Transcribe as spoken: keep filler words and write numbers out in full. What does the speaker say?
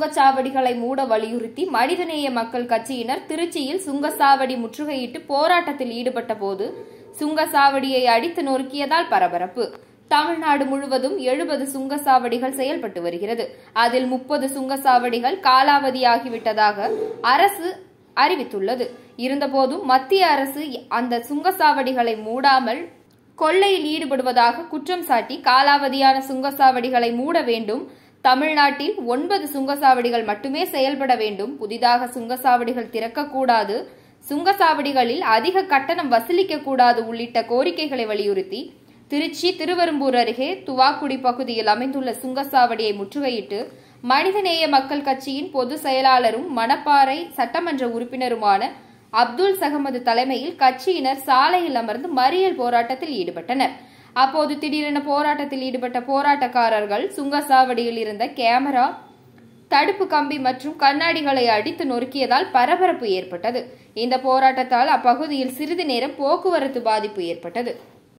சுங்கச்சாவடிகளை மூட வலியுறுத்தி மனிதநேய மக்கள் கட்சியினர் திருச்சியில் சுங்கச்சாவடி முற்றுகையிட்டு போராட்டத்தில் ஈடுபட்ட போது சுங்கச்சாவடியை அடித்து நொறுக்கியதால் பரபரப்பு. தமிழ்நாடு முழுவதும் எழுபது சுங்கச்சாவடிகள் செயல்பட்டு வருகிறது. அதில் முப்பது சுங்கச்சாவடிகள் காலாவதியாகிவிட்டதாக அரசு அறிவித்துள்ளது. இருந்தபோதும் மத்திய அரசு அந்த சுங்கச்சாவடிகளை மூடாமல் கொள்ளையில் ஈடுபடுவதாக குற்றம் சாட்டி காலாவதியான சுங்கச்சாவடிகளை மூட வேண்டும். தமிழ்நாட்டில் ஒன்பது சுங்கச்சாவடிகள் மட்டுமே செயல்பட வேண்டும். புதிதாக சுங்கச்சாவடிகள் திறக்கக்கூடாது. சுங்கச்சாவடிகளில் அதிக கட்டணம் வசூலிக்க கூடாது உள்ளிட்ட கோரிக்கைகளை வலியுறுத்தி திருச்சி திருவெரும்பூர் அருகே துவாக்குடி பகுதியில் அமைந்துள்ள சுங்கச்சாவடியை முற்றுகையிட்டு மனிதநேய மக்கள் கட்சியின் பொதுச் செயலாளரும் மணப்பாறை சட்டமன்ற உறுப்பினருமான அப்துல் சகமது தலைமையில் கட்சியினர் சாலையில் அமர்ந்து மறியல் போராட்டத்தில் ஈடுபட்டனர். அப்போது திடீரென போராட்டத்தில் ஈடுபட்ட போராட்டக்காரர்கள் சுங்கச்சாவடியில் இருந்த கேமரா, தடுப்பு கம்பி மற்றும் கண்ணாடிகளை அடித்து நொறுக்கியதால் பரபரப்பு ஏற்பட்டது. இந்த போராட்டத்தால் அப்பகுதியில் சிறிது நேரம் போக்குவரத்து பாதிப்பு ஏற்பட்டது.